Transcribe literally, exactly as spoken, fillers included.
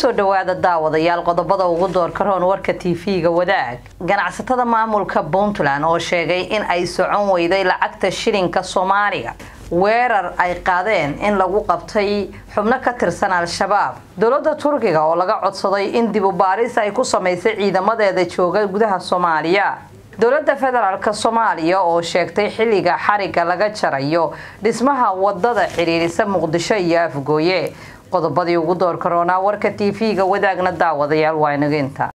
kusoo dhawaada daawadayaal qodobada ugu doorka roon warka T V-ga wadaag ganacsatada maamulka Puntland oo sheegay in ay socon weyday lacagta shilinka Soomaaliga weerar ay qaadeen in lagu qabtay xubno ka tirsan al-shabaab dawladda Turkiga oo laga codsaday in dib u baaris ay ku sameysay ciidamadeeda jooga gudaha Soomaaliya dawladda federaalka Soomaaliya oo sheegtay xilliga xariga laga jarayo dhismaha wadada xiriirisa Muqdisho iyo Afgooye qodobadii ugu doorka roona warka T V-ga wadaagna daawadayaal waa inaga inta